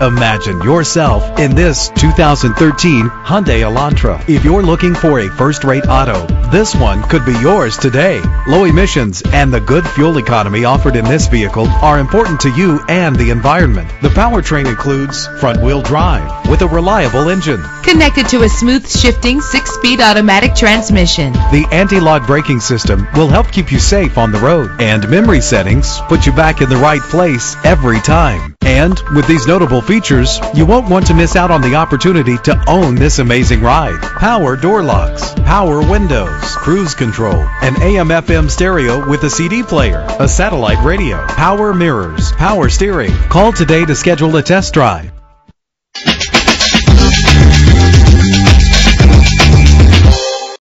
Imagine yourself in this 2013 Hyundai Elantra. If you're looking for a first-rate auto, this one could be yours today. Low emissions and the good fuel economy offered in this vehicle are important to you and the environment. The powertrain includes front-wheel drive with a reliable engine. Connected to a smooth shifting 6-speed automatic transmission. The anti-lock braking system will help keep you safe on the road, and memory settings put you back in the right place every time. And with these notable features, you won't want to miss out on the opportunity to own this amazing ride. Power door locks, power windows, cruise control, an AM/FM stereo with a CD player, a satellite radio, power mirrors, power steering. Call today to schedule a test drive.